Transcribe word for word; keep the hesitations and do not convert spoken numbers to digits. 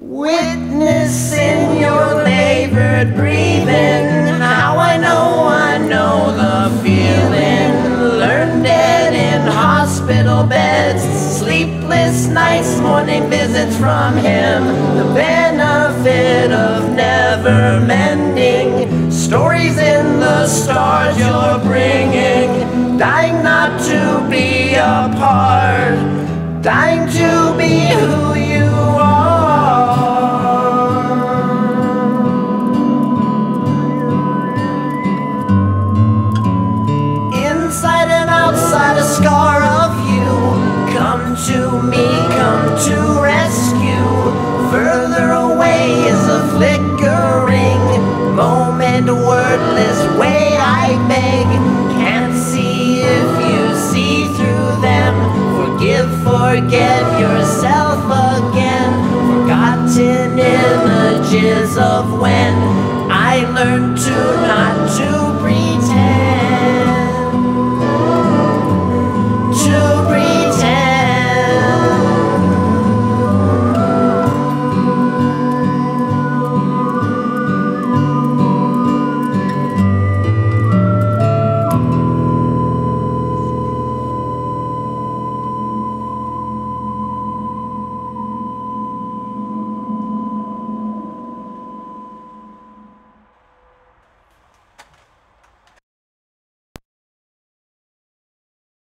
Witnessing your labored breathing, how I know, I know the feeling. Learned it in hospital beds, sleepless nights, morning visits from him. The benefit of never mending, stories in the stars you're bringing. Dying not to be apart, dying to be who you are. Inside and outside a scar of you, come to me, come to rescue. Further away is a flickering moment, wordless way I beg. Can't see if you see through them. Forgive, forget yourself again. Forgotten images of when I learned to not to